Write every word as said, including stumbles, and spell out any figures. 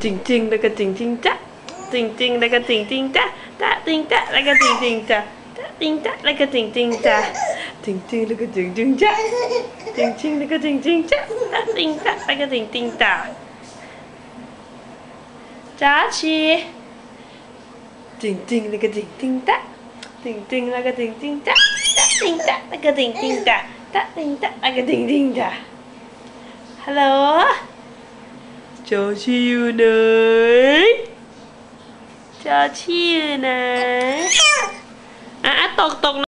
จริงจริงแล้วก็จริงจริงจ้ะจริงจริงแล้วก็จริงจริงจ้ะจ้ะจริงจ้ะแล้วก็จริงจริงจ้ะจ้ะจริงจ้ะแล้วก็จริงจริงจ้ะจริงจริงแล้วก็จริงจริงจ้ะจริงจริงแล้วก็จริงจริงจ้ะจ้ะจริงจ้ะแล้วก็จริงจริงจ้ะจ้าชีจริงจริงแล้วก็จริงจริงจ้ะจริงจริงแล้วก็จริงจริงจ้ะจ้ะจริงจ้ะแล้วก็จริงจริงจ้ะจ้ะจริงจ้ะแล้วก็จริงจริงจ้ะฮัลโหลจอชีอยู่ไหนจอชีอยู่ไหนอ่ะตกตก